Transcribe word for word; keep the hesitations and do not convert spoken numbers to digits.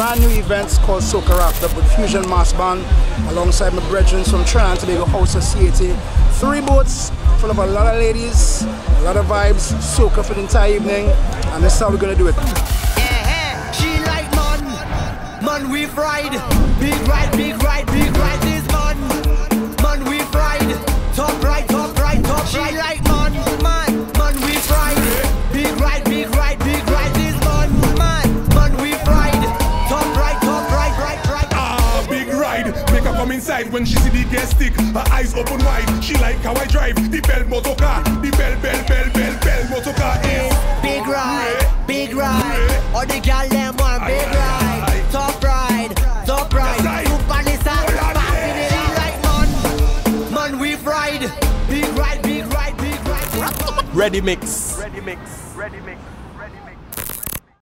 brand new event called Soca Wrapped Up with Fusion Mass Band alongside my brethren from Trinidad and Tobago House Society. Three boats full of a lot of ladies, a lot of vibes, soca for the entire evening, and this is how we're gonna do it. Yeah, she like man, man we ride, big ride, big ride, big ride this man, man we ride, top right, top right, top she right. She like man, man, man we ride, big ride, big ride, big ride this man, man, man we ride, top right, top right, right, right. Ah, big ride, make her come inside when she see the gas stick, her eyes open wide. She like how I drive the bell motorcar, the bell, bell, bell, bell, bell motorcar is big ride, big ride. All the girl them want big ride, top ride, top ride. Super Nissan, passing it out like man, man we ride, big ride, big ride, big ride. Ready mix.